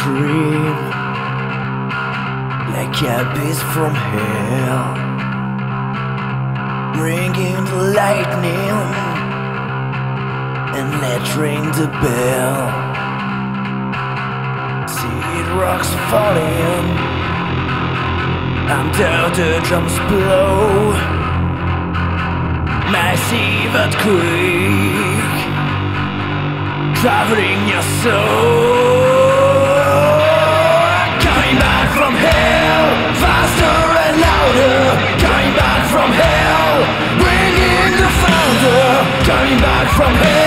scream like a beast from hell, ringing the lightning and let ring the bell. See it rocks falling under the drums blow, massive earthquake traveling your soul. Coming back from hell, faster and louder. Coming back from hell, bringing the thunder. Coming back from hell.